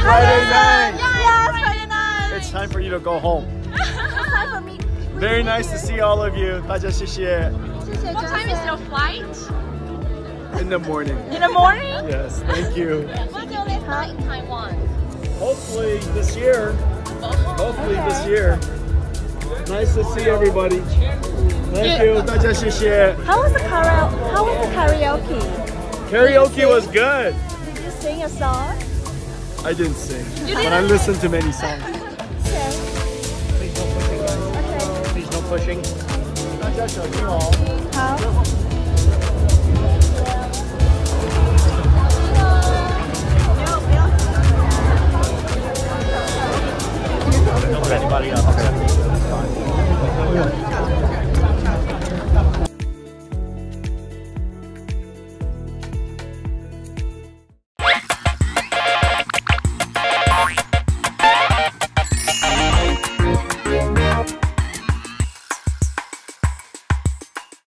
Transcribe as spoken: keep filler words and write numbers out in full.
Friday night. Yeah, Friday night. It's time for you to go home. It's time for me. Very nice to see all of you. 大家谢谢。 What time is your flight? In the morning. In the morning? Yes, thank you. What's your last flight in Taiwan? Hopefully this year. Hopefully this year. Nice to see everybody. Thank you. 大家谢谢。 How was the karaoke? How was the karaoke? Karaoke was good. Did you sing a song? I didn't sing, but I listened to many songs. Okay. Please no pushing, guys. Okay. Please no pushing. 大家小心哦。 好。 Don't put anybody up. Okay.